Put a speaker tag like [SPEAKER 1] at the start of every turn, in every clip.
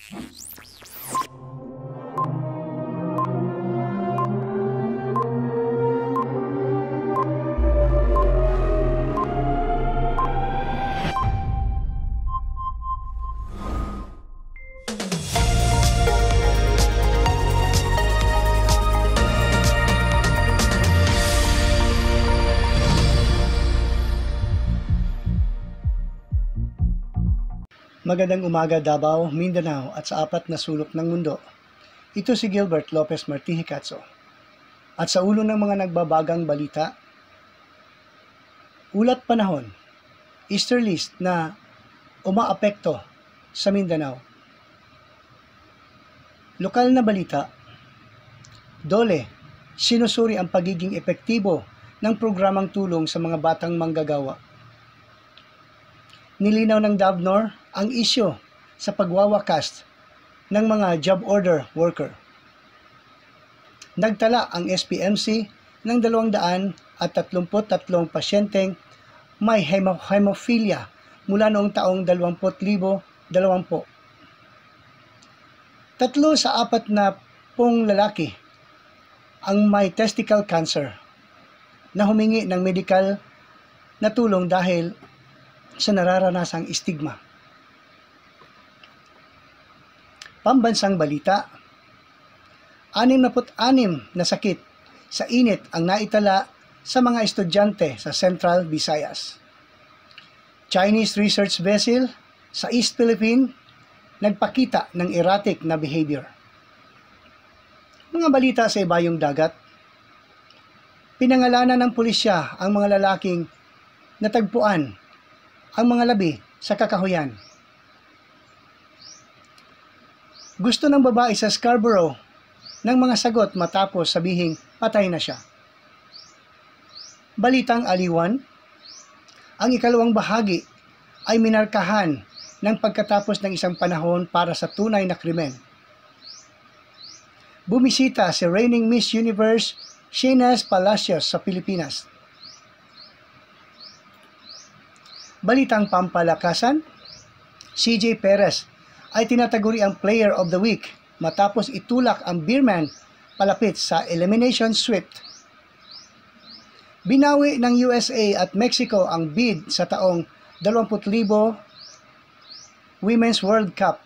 [SPEAKER 1] Magandang umaga Davao, Mindanao at sa apat na sulok ng mundo. Ito si Gilbert Lopez Martihicatso. At sa ulo ng mga nagbabagang balita, ulat panahon, easterlies na umaapekto sa Mindanao. Lokal na balita, DOLE, sinusuri ang pagiging epektibo ng programang tulong sa mga batang manggagawa. Nilinaw ng DAVNOR ang isyo sa pagwawakas ng mga job order worker. Nagtala ang SPMC ng 233 pasyenteng may hemophilia mula noong taong 2020. 3 sa 4 na lalaki ang may testicle cancer na humingi ng medical na tulong dahil sa nararanasang stigma. Pambansang balita, 66 na sakit sa init ang naitala sa mga estudyante sa Central Visayas. Chinese research vessel sa East Philippines nagpakita ng erratic na behavior. Mga balita sa ibayong dagat, pinangalanan ng pulisya ang mga lalaking natagpuan ang mga labi sa kakahuyan. Gusto ng babae sa Scarborough ng mga sagot matapos sabihing patay na siya. Balitang aliwan, ang ikalawang bahagi ay minarkahan ng pagkatapos ng isang panahon para sa tunay na krimen. Bumisita si reigning Miss Universe Sheena Palacios sa Pilipinas. Balitang pampalakasan, CJ Perez ay tinataguri ang Player of the Week matapos itulak ang Beerman palapit sa elimination sweep. Binawi ng USA at Mexico ang bid sa taong 20,000 Women's World Cup.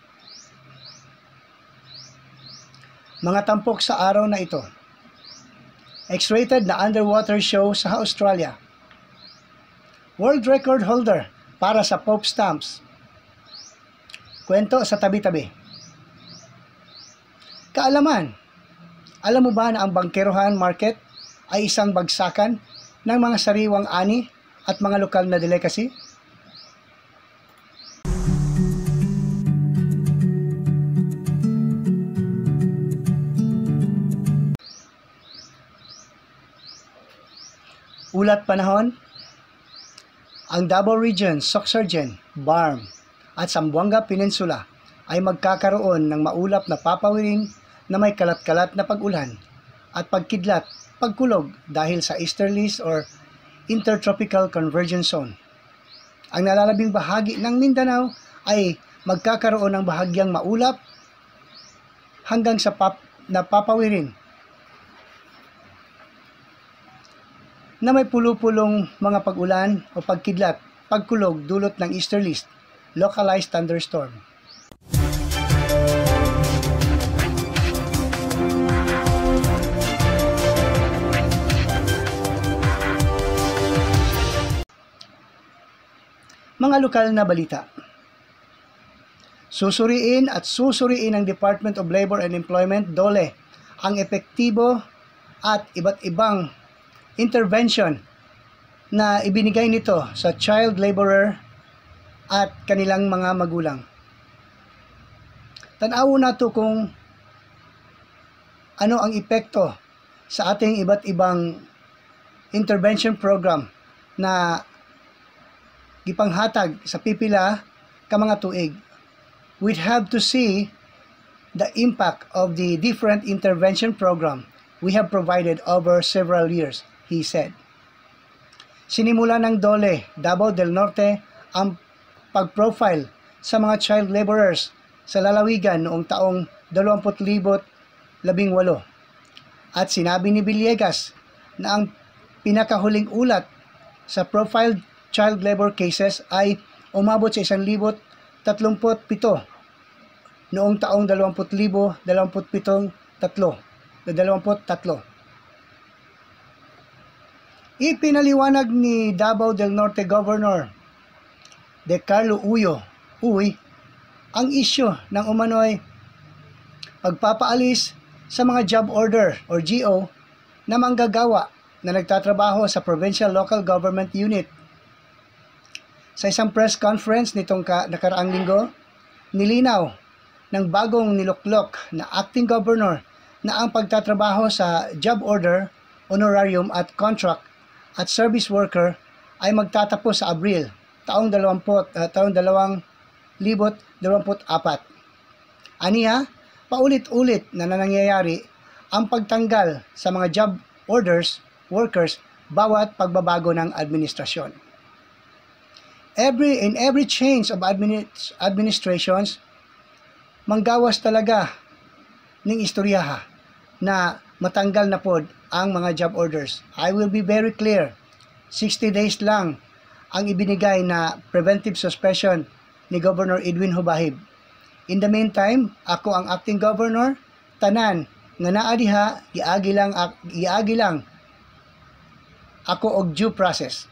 [SPEAKER 1] Mga tampok sa araw na ito. X-rated na underwater show sa Australia. World record holder para sa Pope stamps. Kwento sa tabi-tabi. Kaalaman, alam mo ba na ang bangkerohan market ay isang bagsakan ng mga sariwang ani at mga lokal na delicacy? Ulat panahon, ang Davao Region, Sorsogon, BARM at Zamboanga Peninsula ay magkakaroon ng maulap na papawirin na may kalat-kalat na pag-ulan at pagkidlat, pagkulog dahil sa easterlies or intertropical convergence zone. Ang nalalabing bahagi ng Mindanao ay magkakaroon ng bahagyang maulap hanggang sa papawirin na may pulupulong mga pag-ulan o pagkidlat, pagkulog dulot ng easterlies, localized thunderstorm. Mga lokal na balita. Susuriin ng Department of Labor and Employment, DOLE, ang epektibo at iba't ibang intervention na ibinigay nito sa child laborer at kanilang mga magulang. Tanaw nato kung ano ang epekto sa ating iba't ibang intervention program na gipanghatag sa pipila ka mga tuig. We'd have to see the impact of the different intervention program we have provided over several years, he said. Sinimula ng DOLE, Davao del Norte, ang pag-profile sa mga child laborers sa lalawigan noong taong 2018. At sinabi ni Villegas na ang pinakahuling ulat sa profiled child labor cases ay umabot sa 1,037 noong taong 2023. Ipinaliwanag ni Davao del Norte Governor De Carlo Uy ang isyu ng umano'y pagpapaalis sa mga job order or GO na manggagawa na nagtatrabaho sa Provincial Local Government Unit. Sa isang press conference nitong nakaraang linggo, nilinaw ng bagong niluklok na acting governor na ang pagtatrabaho sa job order, honorarium at contract at service worker ay magtatapos sa Abril taong 2024. Aniya, paulit-ulit na nangyayari ang pagtanggal sa mga job workers bawat pagbabago ng administrasyon. In every change of administrations, manggawas talaga ning istoryaha na matanggal na pod ang mga job orders. I will be very clear, 60 days lang ang ibinigay na preventive suspension ni Governor Edwin Hubahib. In the meantime, ako ang acting governor, tanan nga naa diha giagi lang ako og due process.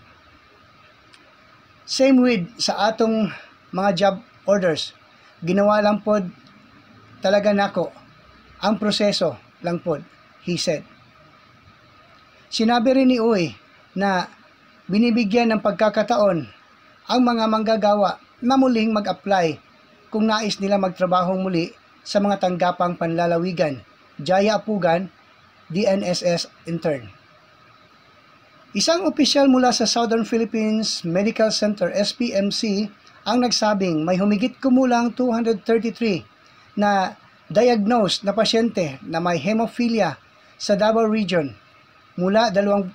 [SPEAKER 1] Same with sa atong mga job orders. Ginawa lang pod talaga nako ang proseso lang pod, he said. Sinabi rin ni Uy na binibigyan ng pagkakataon ang mga manggagawa na muling mag-apply kung nais nila magtrabaho muli sa mga tanggapang panlalawigan, Jaya Apugan, DNSS intern. Isang opisyal mula sa Southern Philippines Medical Center, SPMC, ang nagsabing may humigit kumulang 233 na diagnosed na pasyente na may hemophilia sa Davao Region mula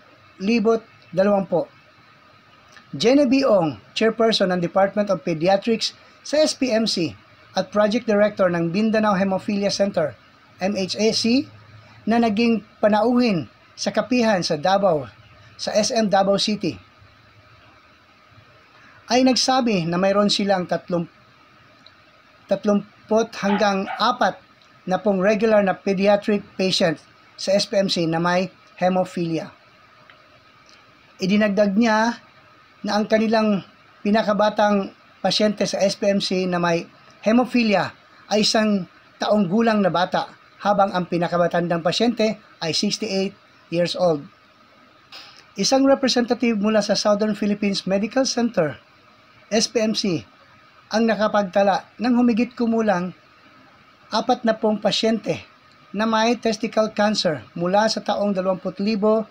[SPEAKER 1] 2020. Jenny Biong, chairperson ng Department of Pediatrics sa SPMC at project director ng Mindanao Hemophilia Center, MHAC, na naging panauhin sa kapihan sa Davao, sa SM Davao City, ay nagsabi na mayroon silang 30 hanggang 4 na pong regular na pediatric patient sa SPMC na may hemophilia. Idinagdag niya na ang kanilang pinakabatang pasyente sa SPMC na may hemophilia ay 1 taong gulang na bata, habang ang pinakabatandang pasyente ay 68 years old. Isang representative mula sa Southern Philippines Medical Center, SPMC, ang nakapagtala ng humigit kumulang 40 pasyente na may testicle cancer mula sa taong 2070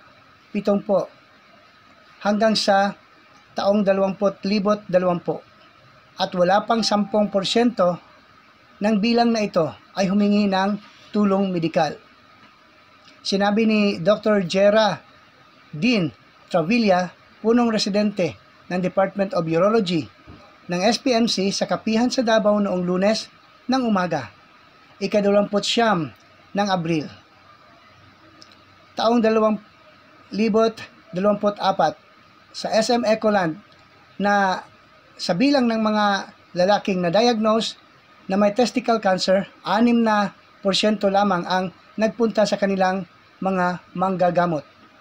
[SPEAKER 1] hanggang sa taong 2020 at wala pang 10% ng bilang na ito ay humingi ng tulong medikal. Sinabi ni Dr. Jera Dean Travilla, punong residente ng Department of Urology ng SPMC sa kapihan sa Davao noong Lunes ng umaga, ika-29 ng Abril, taong 2024, sa SM Ecoland, na sa bilang ng mga lalaking na diagnose na may testicle cancer, 6% lamang ang nagpunta sa kanilang mga manggagamot.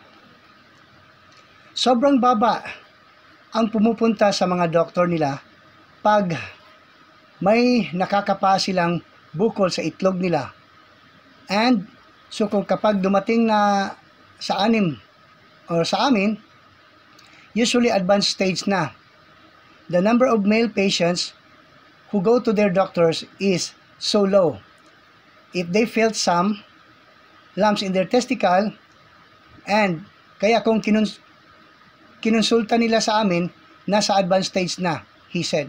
[SPEAKER 1] Sobrang baba ang pumupunta sa mga doktor nila pag may nakakapa silang bukol sa itlog nila. And so kung kapag dumating na sa amin, usually advanced stage na, the number of male patients who go to their doctors is so low. If they felt some lumps in their testicle, and kaya kung kinonsulta nila sa amin, nasa advanced stage na, he said.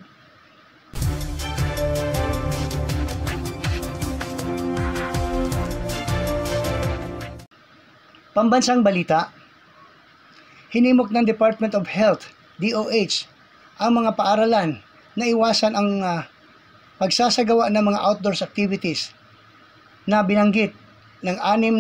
[SPEAKER 1] Pambansang balita, hinimok ng Department of Health, DOH, ang mga paaralan na iwasan ang pagsasagawa ng mga outdoors activities na binanggit ng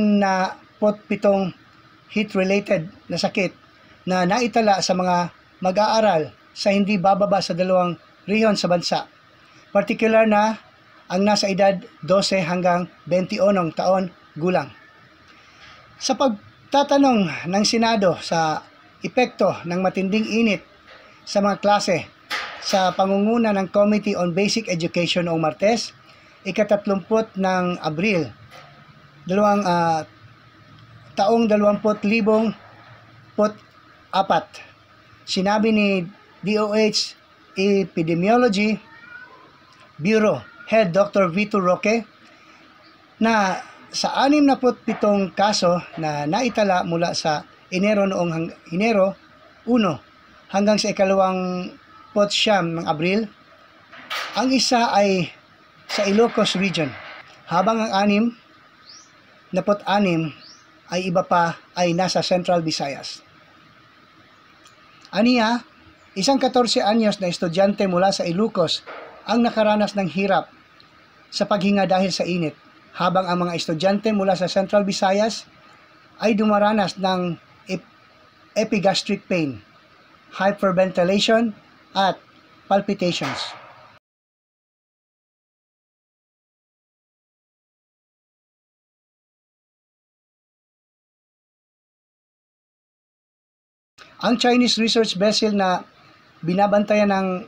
[SPEAKER 1] 67 heat-related na sakit na naitala sa mga mag-aaral sa hindi bababa sa 2 rehiyon sa bansa, partikular na ang nasa edad 12 hanggang 21 taon gulang. Sa pagtatanong ng Senado sa epekto ng matinding init sa mga klase sa pangunguna ng Committee on Basic Education noong Martes, ika-30 ng Abril, taong 2024, sinabi ni DOH Epidemiology Bureau Head Dr. Vito Roque na sa 67 kaso na naitala mula sa Enero 1 hanggang sa ika-29 ng Abril, ang isa ay sa Ilocos Region, habang ang 66 ay iba pa ay nasa Central Visayas. Aniya, isang 14 anyos na estudyante mula sa Ilocos ang nakaranas ng hirap sa paghinga dahil sa init, habang ang mga estudyante mula sa Central Visayas ay dumaranas ng epigastric pain, hyperventilation at palpitations. Ang Chinese research vessel na binabantayan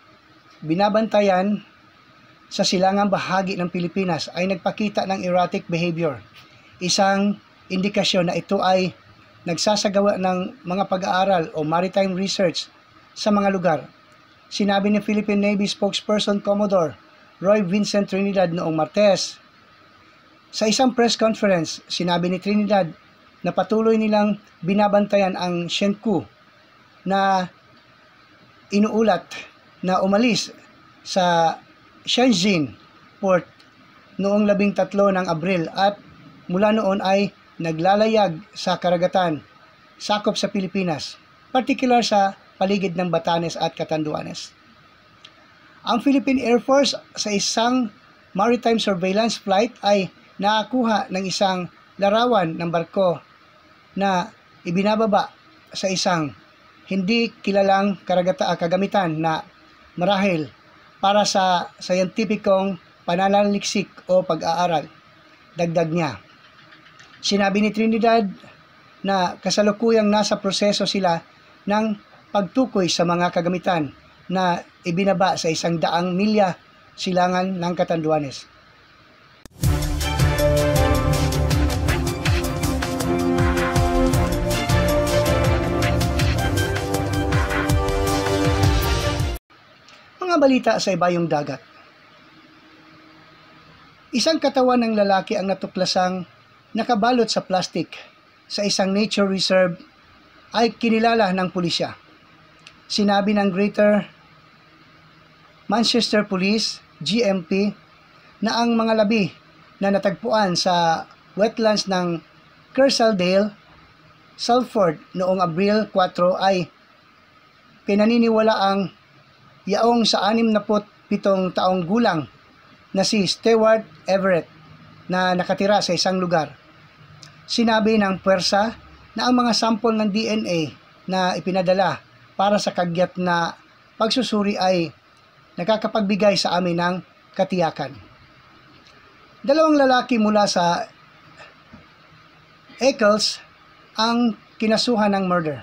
[SPEAKER 1] sa silangang bahagi ng Pilipinas ay nagpakita ng erratic behavior, isang indikasyon na ito ay nagsasagawa ng mga pag-aaral o maritime research sa mga lugar. Sinabi ni Philippine Navy spokesperson Commodore Roy Vincent Trinidad noong Martes. Sa isang press conference, sinabi ni Trinidad na patuloy nilang binabantayan ang Shenku na inuulat na umalis sa Shenzhen Port noong 13 ng Abril at mula noon ay naglalayag sa karagatan sakop sa Pilipinas, partikular sa paligid ng Batanes at Catanduanes. Ang Philippine Air Force sa isang maritime surveillance flight ay nakakuha ng isang larawan ng barko na ibinababa sa isang hindi kilalang kagamitan na marahil para sa scientificong pananaliksik o pag-aaral. Dagdag niya, sinabi ni Trinidad na kasalukuyang nasa proseso sila ng pagtukoy sa mga kagamitan na ibinaba sa 100 milya silangan ng Catanduanes. Mga balita sa ibayong dagat. Isang katawan ng lalaki ang natuklasang nakabalot sa plastik sa isang nature reserve ay kinilala ng pulisya. Sinabi ng Greater Manchester Police, GMP, na ang mga labi na natagpuan sa wetlands ng Kersaldale, Salford noong Abril 4 ay pinaniniwalaang yaong sa 67 taong gulang na si Stewart Everett na nakatira sa isang lugar. Sinabi ng puwersa na ang mga sampol ng DNA na ipinadala para sa kagyat na pagsusuri ay nakakapagbigay sa amin ng katiyakan. 2 lalaki mula sa Eccles ang kinasuhan ng murder.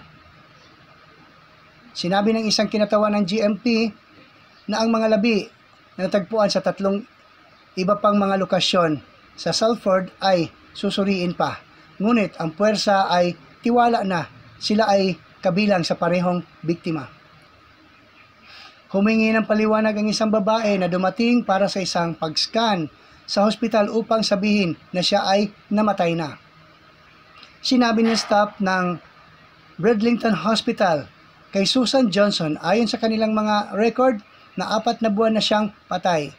[SPEAKER 1] Sinabi ng isang kinatawan ng GMP na ang mga labi na natagpuan sa 3 iba pang mga lokasyon sa Salford ay susuriin pa. Ngunit ang puwersa ay tiwala na sila ay kabilang sa parehong biktima. Humingi ng paliwanag ang isang babae na dumating para sa isang pag-scan sa hospital upang sabihin na siya ay namatay na. Sinabi ng staff ng Bridlington Hospital kay Susan Johnson ayon sa kanilang mga record na 4 na buwan na siyang patay.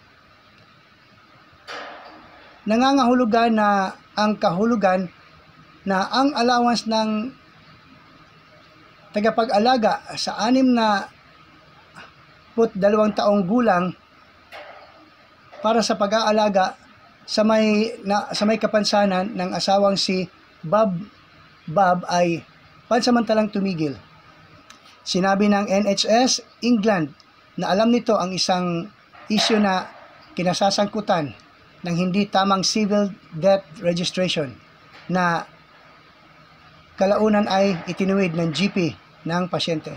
[SPEAKER 1] Nangangahulugan na ang kahulugan na ang allowance ng tagapag-alaga sa 62 taong gulang para sa pag-aalaga sa may kapansanan ng asawang si Bob ay pansamantalang tumigil. Sinabi ng NHS England na alam nito ang isang isyu na kinasasangkutan ng hindi tamang civil death registration na kalaunan ay itinuwid ng GP ng pasyente.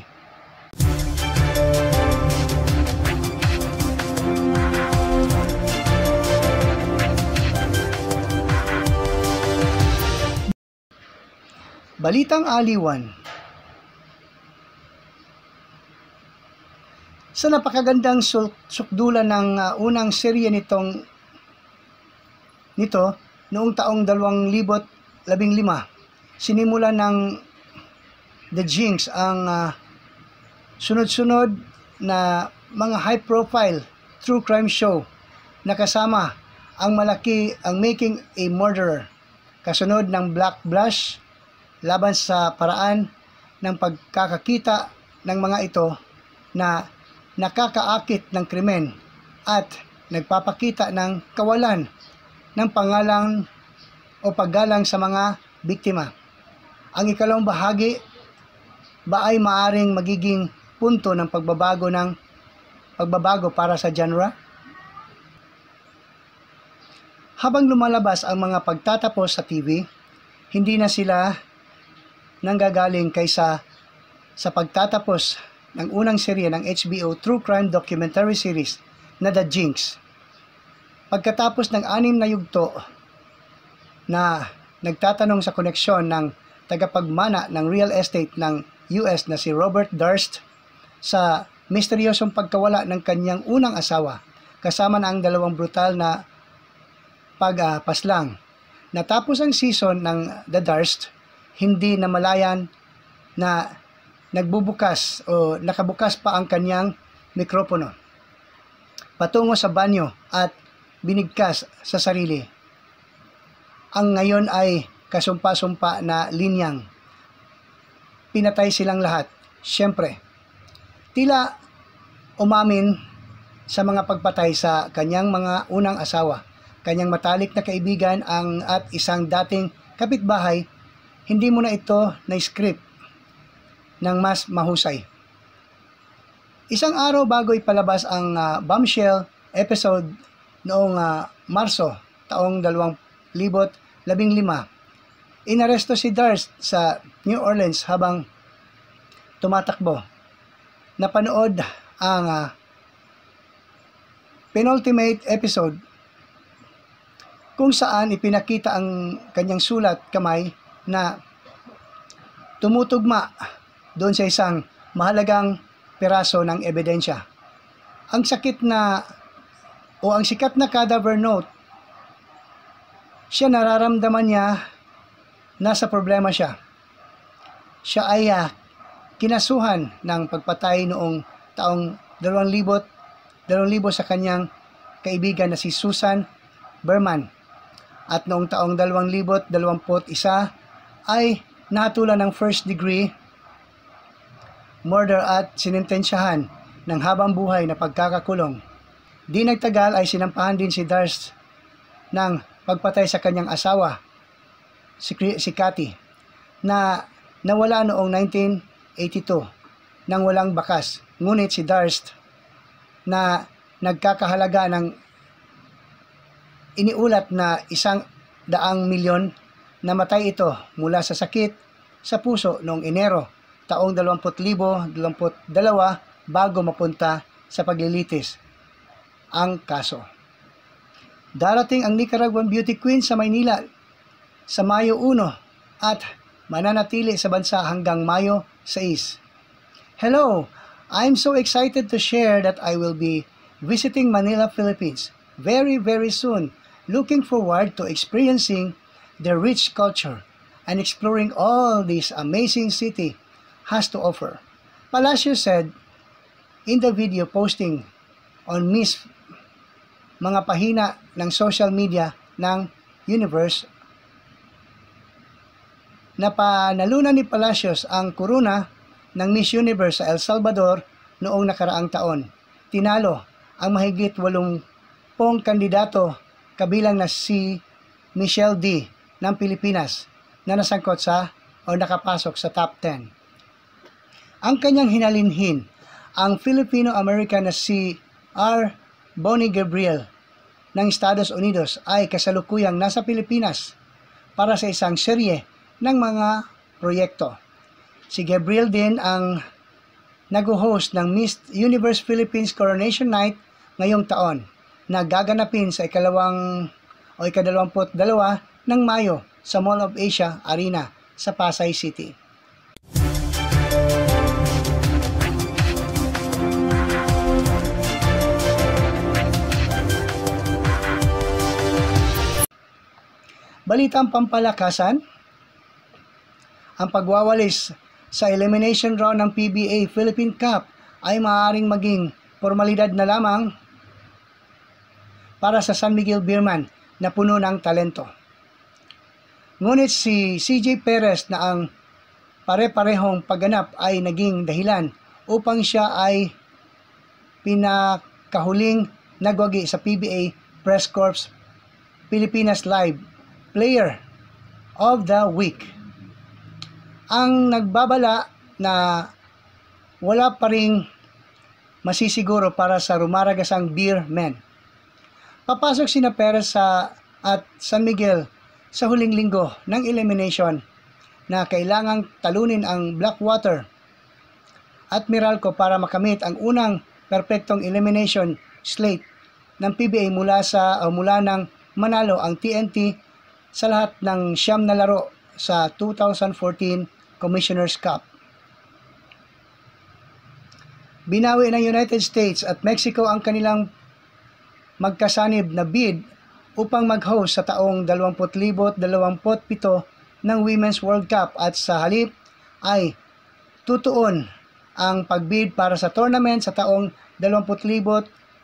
[SPEAKER 1] Balitang aliwan. Sa napakagandang sukdulan ng unang serye nito noong taong 2015, sinimula ng The Jinx ang sunod-sunod na mga high-profile true crime show na kasama ang Making a Murderer, kasunod ng Black Blush, laban sa paraan ng pagkakakita ng mga ito na nakakaakit ng krimen at nagpapakita ng kawalan ng pangalan o paggalang sa mga biktima. Ang ikalawang bahagi ba ay maaring magiging punto ng pagbabago para sa genre? Habang lumalabas ang mga pagtatapos sa TV, hindi na sila nanggagaling kaysa sa pagtatapos ng unang serye ng HBO True Crime Documentary Series na The Jinx. Pagkatapos ng 6 na yugto na nagtatanong sa koneksyon ng tagapagmana ng real estate ng US na si Robert Durst sa misteryosong pagkawala ng kanyang unang asawa, kasama na ang 2 brutal na pagpaslang. Natapos ang season ng The Durst, hindi namalayan na nagbubukas o nakabukas pa ang kanyang mikropono patungo sa banyo at binigkas sa sarili. Ang ngayon ay kasumpa-sumpa na linyang pinatay silang lahat. Siyempre, tila umamin sa mga pagpatay sa kanyang mga unang asawa, kanyang matalik na kaibigan at isang dating kapitbahay. Hindi mo na ito na-script ng mas mahusay. Isang araw bago ipalabas ang bombshell episode noong Marso taong 2015, inaresto si Durst sa New Orleans habang tumatakbo. Napanood ang penultimate episode kung saan ipinakita ang kanyang sulat kamay na tumutugma doon sa isang mahalagang piraso ng ebidensya. Ang sikat na cadaver note, siya nararamdaman niya nasa problema siya. Siya ay kinasuhan ng pagpatay noong taong 2000 sa kanyang kaibigan na si Susan Berman. At noong taong 2021 ay nahatulan ng first degree murder at sinintensyahan ng habang buhay na pagkakakulong. Di nagtagal ay sinampahan din si Durst ng pagpatay sa kanyang asawa, si Cathy, na nawala noong 1982 nang walang bakas. Ngunit si Durst na nagkakahalaga ng iniulat na 100 milyon, namatay ito mula sa sakit sa puso noong Enero taong 2022 bago mapunta sa paglilitis ang kaso. Darating ang Nicaraguan Beauty Queen sa Maynila sa Mayo 1 at mananatili sa bansa hanggang Mayo 6. Hello! I'm so excited to share that I will be visiting Manila, Philippines very, very soon. Looking forward to experiencing the rich culture and exploring all this amazing city has to offer. Palacio said in the video posting on mga pahina ng social media ng Universe. Napanalunan ni Palacios ang kuruna ng Miss Universe sa El Salvador noong nakaraang taon. Tinalo ang mahigit 8 pong kandidato kabilang na si Michelle D. ng Pilipinas na nasangkot sa o nakapasok sa top 10. Ang kanyang hinalinhin, ang Filipino-American na si R. Bonnie Gabriel ng Estados Unidos ay kasalukuyang nasa Pilipinas para sa isang serye ng mga proyekto. Si Gabriel din ang nag-host ng Miss Universe Philippines Coronation Night ngayong taon na gaganapin sa ika-22 ng Mayo sa Mall of Asia Arena sa Pasay City. Balitang pampalakasan, ang pagwawalis sa elimination round ng PBA Philippine Cup ay maaaring maging formalidad na lamang para sa San Miguel Beerman na puno ng talento. Ngunit si CJ Perez na ang pare-parehong pagganap ay naging dahilan upang siya ay pinakahuling nagwagi sa PBA Press Corps Pilipinas Live Player of the Week. Ang nagbabala na wala pa ring masisiguro para sa rumaragasang beer men. Papasok sina Perez at San Miguel sa huling linggo ng elimination na kailangang talunin ang Blackwater at Meralco para makamit ang unang perpektong elimination slate ng PBA mula ng manalo ang TNT sa lahat ng 9 na laro sa 2014 Commissioner's Cup. Binawi ng United States at Mexico ang kanilang magkasanib na bid upang mag-host sa taong 2027 ng Women's World Cup at sa halip ay tutuon ang pagbid para sa tournament sa taong 2031.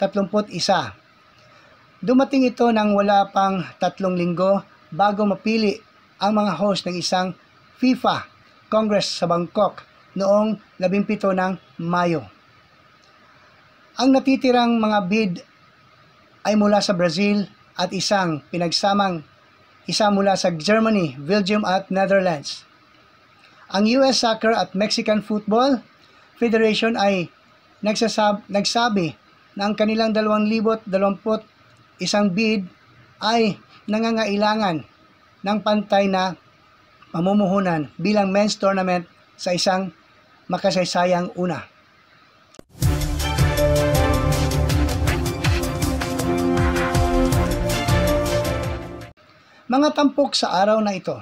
[SPEAKER 1] Dumating ito nang wala pang 3 linggo bago mapili ang mga host ng isang FIFA Congress sa Bangkok noong 17 ng Mayo. Ang natitirang mga bid ay mula sa Brazil at isa mula sa Germany, Belgium at Netherlands. Ang US Soccer at Mexican Football Federation ay nagsabi na ang kanilang 2021 bid ay nangangailangan ng pantay na pamumuhunan bilang men's tournament sa isang makasaysayang una. Mga tampok sa araw na ito.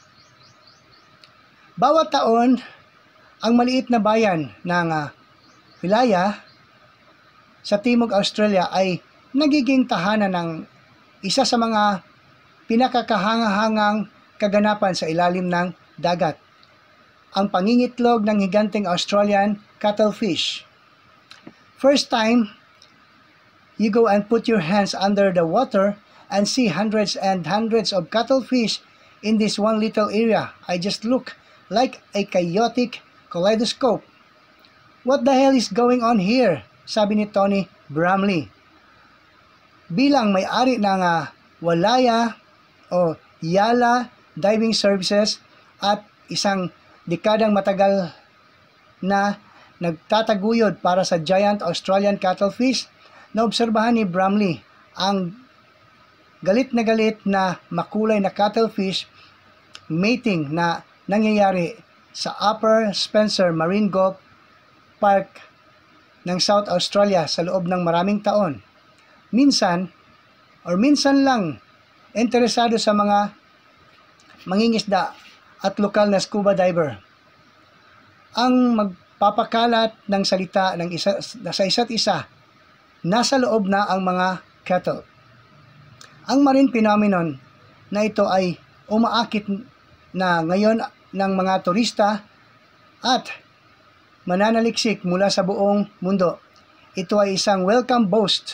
[SPEAKER 1] Bawat taon, ang maliit na bayan ng Wilaya sa Timog Australia ay nagiging tahanan ng isa sa mga pinakakahangahangang kaganapan sa ilalim ng dagat, ang pangingitlog ng higanteng Australian cuttlefish. First time you go and put your hands under the water and see hundreds and hundreds of cuttlefish in this one little area, I just look like a chaotic kaleidoscope. What the hell is going on here? Sabi ni Tony Bramley, bilang may-ari ng Walaya o Yala Diving Services at isang dekadang matagal na nagtataguyod para sa giant Australian cuttlefish. Naobserbahan ni Bramley ang galit na makulay na cuttlefish mating na nangyayari sa Upper Spencer Marine Golf Park ng South Australia sa loob ng maraming taon. Minsan lang interesado sa mga mangingisda at lokal na scuba diver ang magpapakalat ng salita sa isa't isa. Nasa loob na ang mga cattle. Ang marine phenomenon na ito ay umaakit na ngayon ng mga turista at mananaliksik mula sa buong mundo. Ito ay isang welcome boost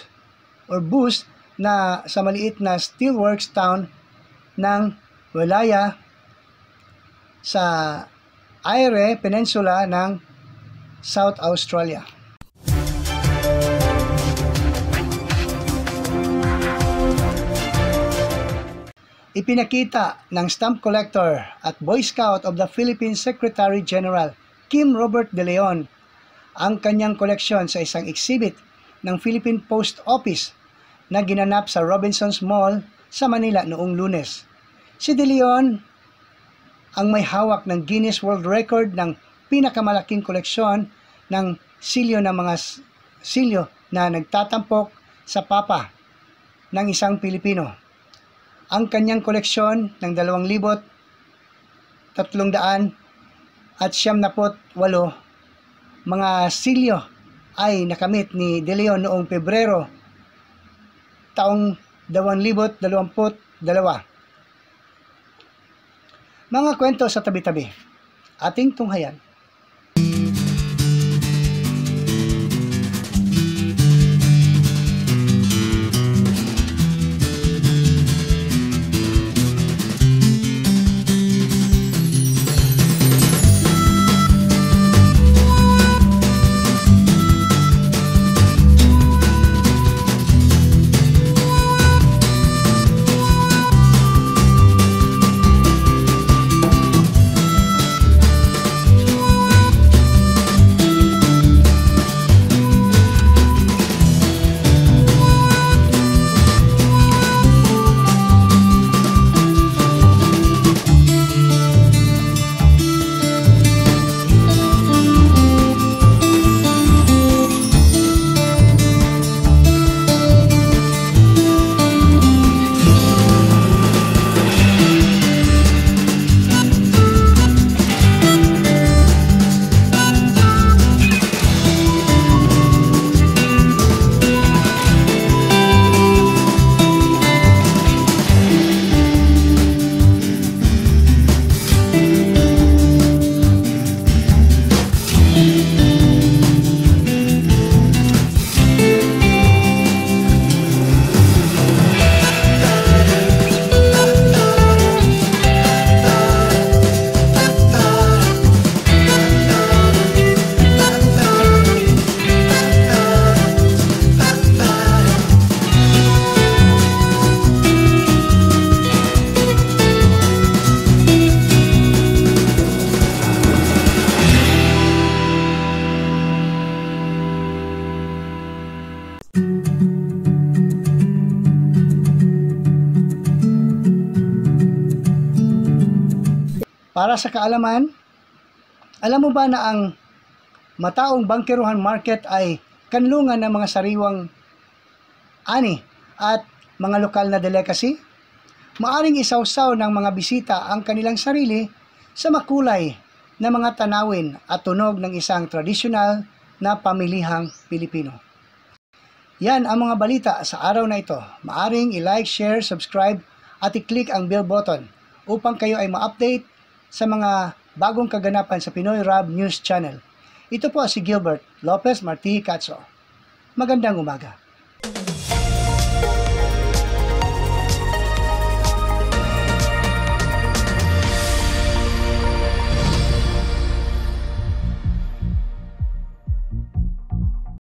[SPEAKER 1] na sa maliit na steelworks town ng Walaya sa Eyre Peninsula ng South Australia. Ipinakita ng stamp collector at Boy Scout of the Philippine Secretary General Kim Robert De Leon ang kanyang koleksyon sa isang exhibit ng Philippine Post Office na ginanap sa Robinsons Mall sa Manila noong Lunes. Si De Leon ang may hawak ng Guinness World Record ng pinakamalaking koleksyon ng silyo na nagtatampok sa papa ng isang Pilipino. Ang kanyang koleksyon ng 2,300 at 78 mga silyo ay nakamit ni De Leon noong Pebrero taong 2022. Mga kwento sa tabi-tabi, ating tunghayan. Para sa kaalaman, alam mo ba na ang Mataong Bangkeruhan Market ay kanlungan ng mga sariwang ani at mga lokal na delicacy? Maaring isawsaw ng mga bisita ang kanilang sarili sa makulay na mga tanawin at tunog ng isang tradisyonal na pamilihang Pilipino. Yan ang mga balita sa araw na ito. Maaring i-like, share, subscribe at i-click ang bell button upang kayo ay ma-update sa mga bagong kaganapan sa Pinoy Rab News Channel. Ito po si Gilbert Lopez Marti Catso. Magandang umaga.